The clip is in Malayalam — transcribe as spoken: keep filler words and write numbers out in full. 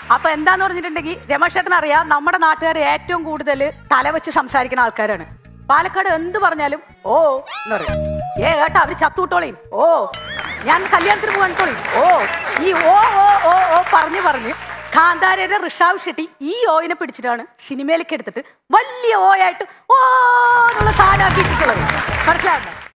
അപ്പൊ എന്താന്ന് പറഞ്ഞിട്ടുണ്ടെങ്കിൽ രമേശ് ചേട്ടൻ അറിയാം, നമ്മുടെ നാട്ടുകാർ ഏറ്റവും കൂടുതൽ തല വെച്ച് സംസാരിക്കുന്ന ആൾക്കാരാണ്. പാലക്കാട് എന്ത് പറഞ്ഞാലും ഓ എന്ന് പറയും. ഏ ഏട്ടാ അവര് ചത്തുവിട്ടോളീം, ഓ ഞാൻ കല്യാണത്തിന് പോകാൻ ഓ ഈ ഓ ഓ ഓ ഓ പറഞ്ഞു പറഞ്ഞ് കാന്താരയുടെ ഋഷാവ് ഷെട്ടി ഈ ഓയിനെ പിടിച്ചിട്ടാണ് സിനിമയിലേക്ക് എടുത്തിട്ട് വലിയ ഓയായിട്ട് ഓ എന്നുള്ള സാധനം ആക്കിയിട്ടുള്ളത്. മനസ്സിലാവുന്നത്?